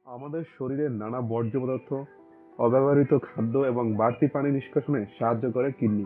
আমাদের শরীরের নানা বর্জ্য পদার্থ, অব্যবহৃত খাদ্য এবং বাড়তি পানি নিষ্কাশনে সাহায্য করে কিডনি।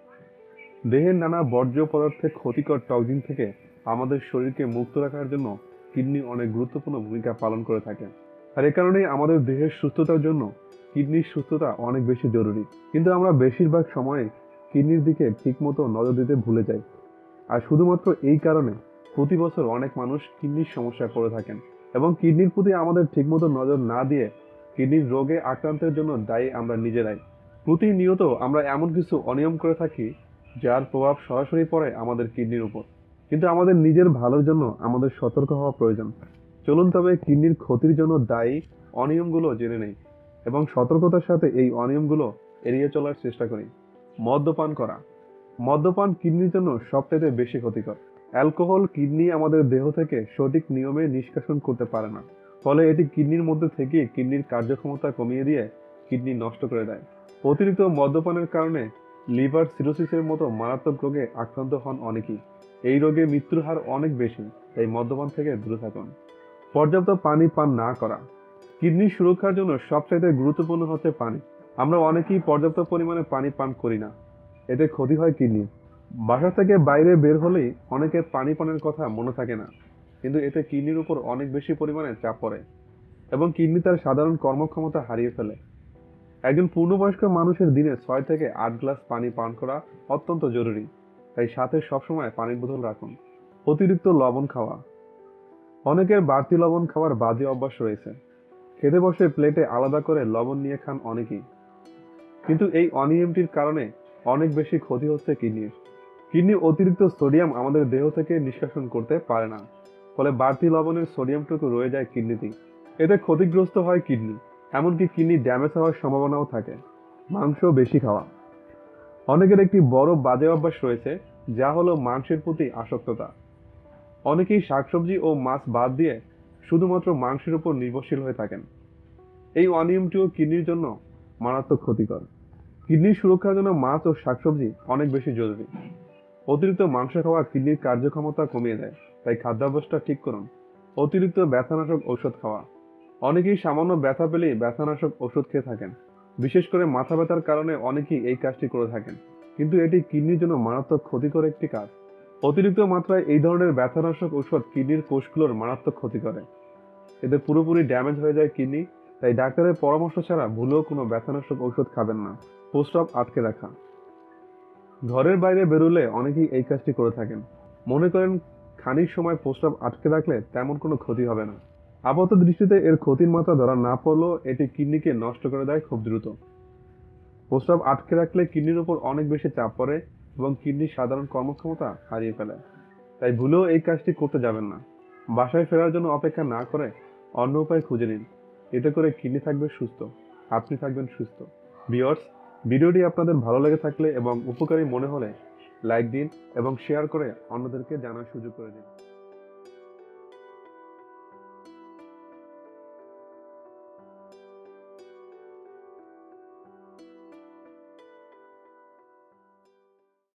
দেহের নানা বর্জ্য পদার্থের ক্ষতিকর টক্সিন থেকে আমাদের শরীরকে মুক্ত রাখার জন্য কিডনি অনেক গুরুত্বপূর্ণ ভূমিকা পালন করে থাকে। আর এ কারণেই আমাদের দেহের সুস্থতার জন্য কিডনির সুস্থতা অনেক বেশি জরুরি। কিন্তু আমরা বেশিরভাগ সময়ে কিডনির দিকে ঠিকমতো নজর দিতে ভুলে যাই। আর শুধুমাত্র এই কারণে প্রতি বছর অনেক মানুষ কিডনির সমস্যায় পড়ে থাকেন। এবং কিডনির প্রতি আমাদের ঠিকমতো নজর না দিয়ে কিডনির রোগে আক্রান্তের জন্য দায়ী আমরা নিজেরাই। প্রতিনিয়ত আমরা এমন কিছু অনিয়ম করে থাকি যার প্রভাব সরাসরি পড়ে আমাদের কিডনির উপর। কিন্তু আমাদের নিজের ভালোর জন্য আমাদের সতর্ক হওয়া প্রয়োজন। চলুন তবে কিডনির ক্ষতির জন্য দায়ী অনিয়মগুলো জেনে নেই এবং সতর্কতার সাথে এই অনিয়মগুলো এড়িয়ে চলার চেষ্টা করি। মদ্যপান করা। মদ্যপান কিডনির জন্য সবচাইতে বেশি ক্ষতিকর। অ্যালকোহল কিডনি আমাদের দেহ থেকে সঠিক নিয়মে নিষ্কাশন করতে পারে না। ফলে এটি কিডনির মধ্যে থেকে কিডনির কার্যক্ষমতা কমিয়ে দিয়ে কিডনি নষ্ট করে দেয়। অতিরিক্ত মদ্যপানের কারণে লিভার সিরোসিসের মতো মারাত্মক রোগে আক্রান্ত হন অনেকেই। এই রোগে মৃত্যুর হার অনেক বেশি, তাই মদ্যপান থেকে দূরে থাকুন। পর্যাপ্ত পানি পান না করা। কিডনির সুরক্ষার জন্য সবচাইতে গুরুত্বপূর্ণ হচ্ছে পানি। আমরা অনেকেই পর্যাপ্ত পরিমাণে পানি পান করি না। এতে ক্ষতি হয় কিডনির। বাসা থেকে বাইরে বের হলেই অনেকের পানি পানের কথা মনে থাকে না, কিন্তু এতে কিডনির উপর অনেক বেশি পরিমাণে চাপ পড়ে এবং কিডনি তার সাধারণ কর্মক্ষমতা হারিয়ে ফেলে। একজন পূর্ণবয়স্ক মানুষের দিনে 6 থেকে 8 গ্লাস পানি পান করা অত্যন্ত জরুরি, তাই সাথে সবসময় পানির বোতল রাখুন। অতিরিক্ত লবণ খাওয়া। অনেকের বাড়তি লবণ খাওয়ার বাজে অভ্যাস রয়েছে। খেতে বসে প্লেটে আলাদা করে লবণ নিয়ে খান অনেকেই, কিন্তু এই অনিয়মটির কারণে অনেক বেশি ক্ষতি হচ্ছে কিডনির। কিডনি অতিরিক্ত সোডিয়াম আমাদের দেহ থেকে নিষ্কাশন করতে পারে না, ফলে বাড়তি লবণের সোডিয়ামটুকু রয়ে যায় কিডনিতেই। এতে ক্ষতিগ্রস্ত হয় কিডনি, এমনকি কিডনি ড্যামেজ হওয়ার সম্ভাবনাও থাকে। মাংস বেশি খাওয়া। অনেকের একটি বড় বাজে অভ্যাস রয়েছে, যা হলো মাংসের প্রতি আসক্ততা। অনেকেই শাকসবজি ও মাছ বাদ দিয়ে শুধুমাত্র মাংসের উপর নির্ভরশীল হয়ে থাকেন। এই অনিয়মটিও কিডনির জন্য মারাত্মক ক্ষতিকর। কিডনির সুরক্ষার জন্য মাছ ও শাকসবজি অনেক বেশি জরুরি। অতিরিক্ত মাংস খাওয়া কিডনির কার্যক্ষমতা কমিয়ে দেয়, তাই খাদ্যাভ্যাসটা ঠিক করুন। অতিরিক্ত ব্যথানাশক ঔষধ খাওয়া। অনেকেই সামান্য ব্যথা পেলেই ব্যথানাশক ওষুধ খেয়ে থাকেন। বিশেষ করে মাথা ব্যথার কারণে অনেকেই এই কাজটি করে থাকেন, কিন্তু এটি কিডনির জন্য মারাত্মক ক্ষতিকর একটি কাজ। অতিরিক্ত মাত্রায় এই ধরনের ব্যথানাশক ঔষধ কিডনির কোষগুলোর মারাত্মক ক্ষতি করে। এতে পুরোপুরি ড্যামেজ হয়ে যায় কিডনি, তাই ডাক্তারের পরামর্শ ছাড়া ভুলেও কোনো ব্যথানাশক ঔষধ খাবেন না। প্রস্রাব আটকে রাখা। ঘরের বাইরে বেরোলে অনেকেই এই কাজটি করে থাকেন। মনে করেন খানিক সময় প্রস্রাব আটকে রাখলে তেমন কোনো ক্ষতি হবে না। আপাত দৃষ্টিতে এর ক্ষতির মাত্রা ধরা না পড়লেও এটি কিডনিকে নষ্ট করে দেয় খুব দ্রুত। প্রস্রাব আটকে রাখলে কিডনির উপর অনেক বেশি চাপ পড়ে এবং কিডনির সাধারণ কর্মক্ষমতা হারিয়ে ফেলে। তাই ভুলেও এই কাজটি করতে যাবেন না। বাসায় ফেরার জন্য অপেক্ষা না করে অন্য উপায় খুঁজে নিন। এতে করে কিডনি থাকবে সুস্থ, আপনি থাকবেন সুস্থ। ভিউয়ার্স, ভিডিওটি আপনাদের ভালো লেগে থাকলে এবং উপকারী মনে হলে লাইক দিন এবং শেয়ার করে অন্যদেরকে জানার সুযোগ করে দিন।